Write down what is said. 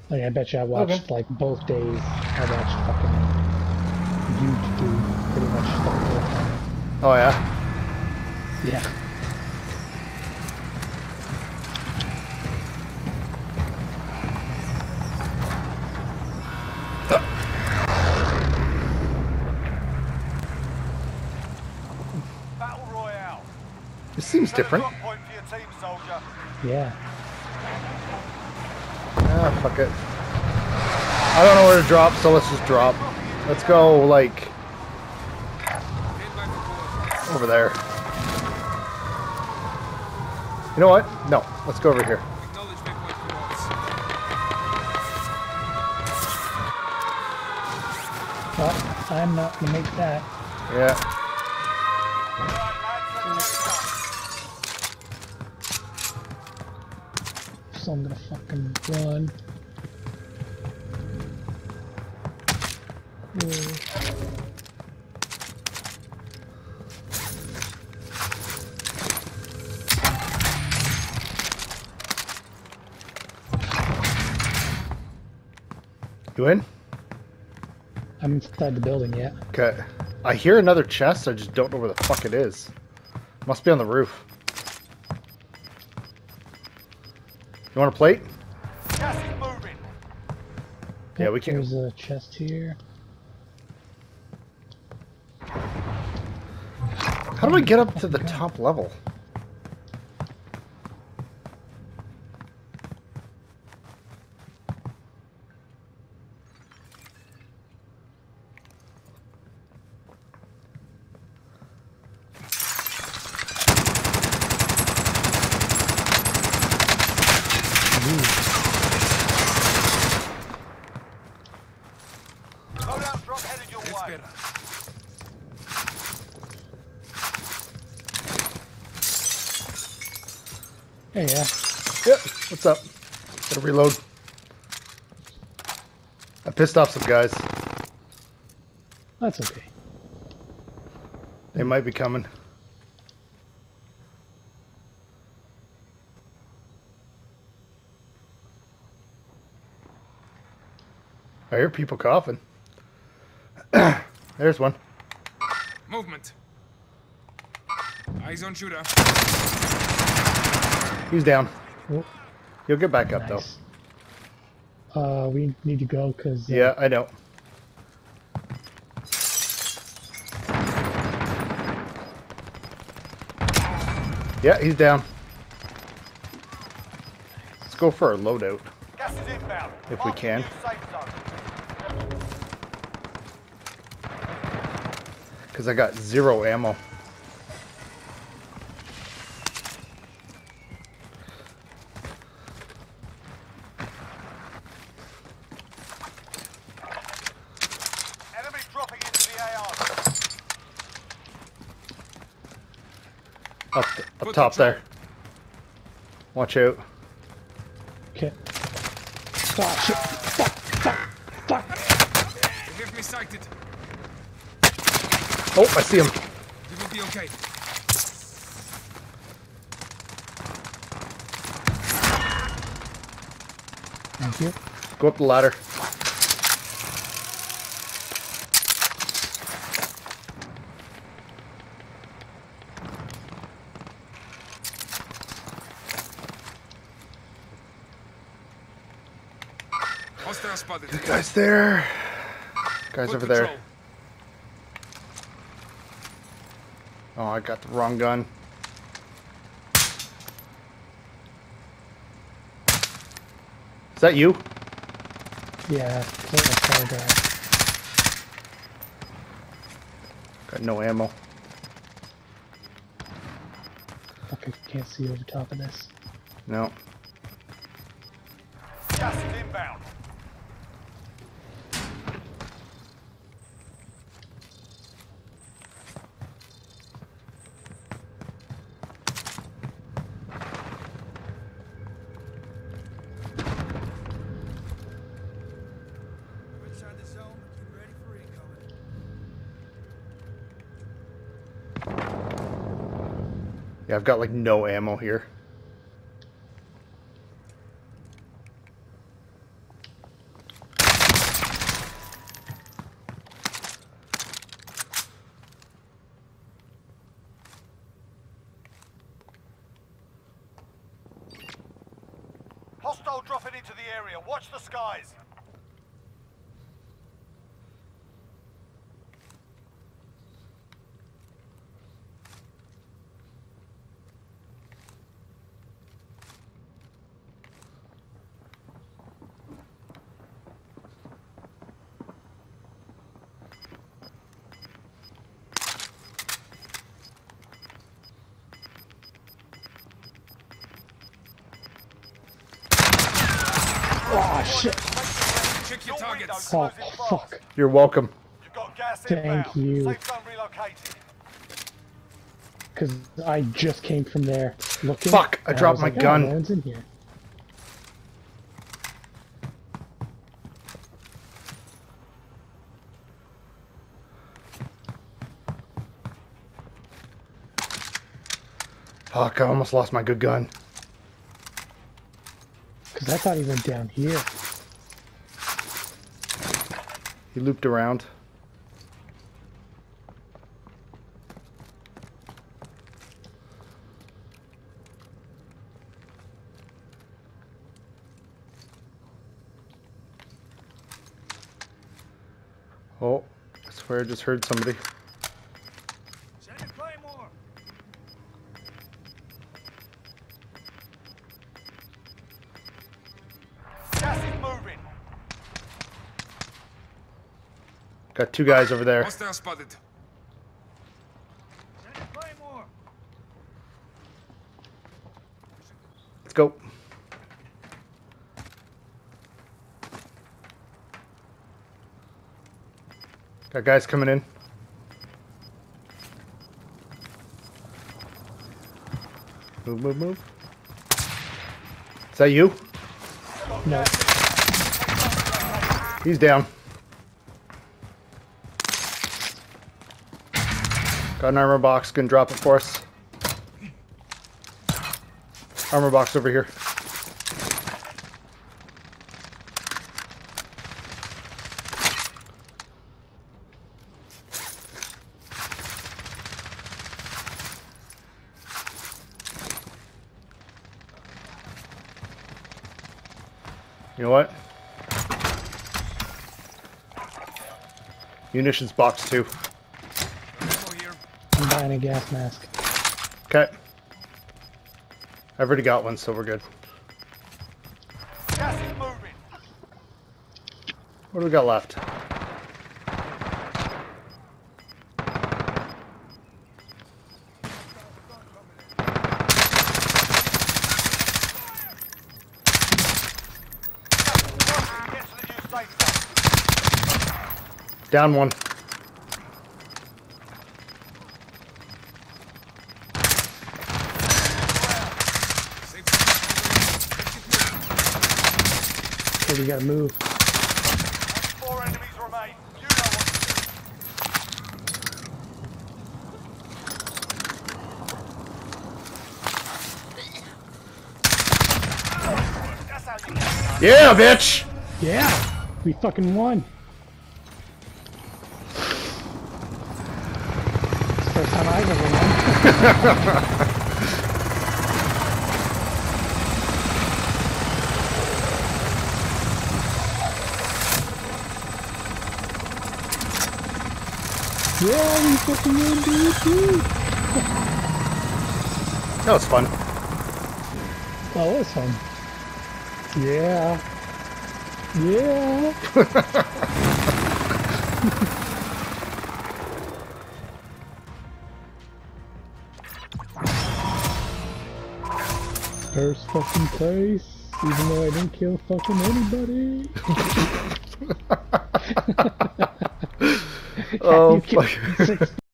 Like, I bet you I Okay. watched, like, both days. I watched fucking you do pretty much the whole time. Oh yeah. Yeah. Battle Royale. This seems Set a different. drop point for your team, soldier. Yeah. Ah, fuck it. I don't know where to drop, so let's just drop. Let's go, like, over there. You know what? No, let's go over here. Well, I'm not gonna make that. Yeah. Alright, lads, So I'm gonna fucking run. You in? I'm inside the building yet. Okay. I hear another chest, I just don't know where the fuck it is. Must be on the roof. You want a plate? gas is moving. Yeah, we can. There's a chest here. How do I get up to the top level? Loadout drop headed your way. Hey, yeah. Yep. What's up? Gotta reload. I pissed off some guys. That's okay. They might be coming. I hear people coughing. There's one. Movement. Eyes on shooter. He's down. Oh, He'll get back up nice. We need to go because though. Yeah, I know. Yeah, he's down. Let's go for our loadout. Gas is inbound. If we Mark the can. new safe zone. Because I got 0 ammo. Enemy dropping into the AR. Up top there. Watch out. okay. Oh, shit. Fuck. You have me sighted. Oh, I see him. You will be okay. Thank you. Go up the ladder. Hostile spotted. Guys there. Guys Foot over there. patrol. Oh, I got the wrong gun. Is that you? Yeah. Car guy. Got no ammo. Fuck, I can't see over top of this. No. Gas is inbound. Inside the zone, get ready for incoming. Yeah, I've got like no ammo here. dropping into the area. Watch the skies. Oh shit! Check your targets. Oh fuck! You're welcome. You've got gas Thank inbound. you. Safe zone relocated. Because I just came from there looking. Fuck, I and dropped was my like, gun. Oh, no one's in here. Fuck, I almost lost my good gun. Because I thought he went down here. He looped around. Oh, I swear I just heard somebody. Send a Claymore. Gas is moving. Got two guys over there. Hostile spotted. Send a Claymore. Let's go. Got guys coming in. Move, move, move. Is that you? No. He's down. Got an armor box. Gonna drop it for us. Armor box over here. You know what? Munitions box 2. Ammo here. I'm buying a gas mask. Okay. I've already got one, so we're good. Gas is moving. What do we got left? Get to the new safe zone. Down one. Safe zone. Okay, we gotta move. 4 enemies remain. You know what to do. That's how you get it. Yeah, bitch! Yeah! We fucking won! It's the first time I've ever won. Yeah, we fucking won, dude! That was fun. Oh, it was fun. Yeah. Yeah. First fucking place, even though I didn't kill fucking anybody. Oh, You killed fuck. 6